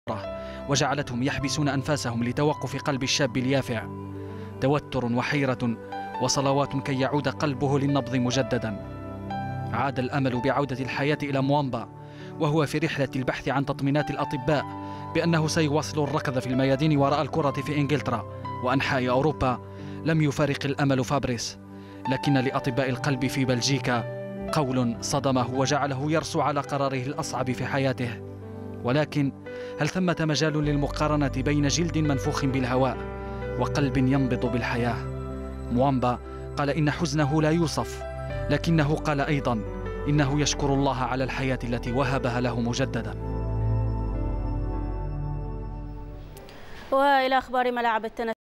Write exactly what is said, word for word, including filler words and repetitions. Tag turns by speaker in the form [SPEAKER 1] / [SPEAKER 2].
[SPEAKER 1] وجعلتهم يحبسون أنفاسهم لتوقف قلب الشاب اليافع. توتر وحيرة وصلوات كي يعود قلبه للنبض مجددا. عاد الأمل بعودة الحياة إلى موامبا، وهو في رحلة البحث عن تطمينات الأطباء بأنه سيواصل الركض في الميادين وراء الكرة في إنجلترا وأنحاء أوروبا. لم يفارق الأمل فابريس، لكن لأطباء القلب في بلجيكا قول صدمه وجعله يرسو على قراره الأصعب في حياته. ولكن هل ثمة مجال للمقارنة بين جلد منفوخ بالهواء وقلب ينبض بالحياة؟ موامبا قال إن حزنه لا يوصف، لكنه قال أيضا إنه يشكر الله على الحياة التي وهبها له مجددا.
[SPEAKER 2] وإلى أخبار ملاعب التنس.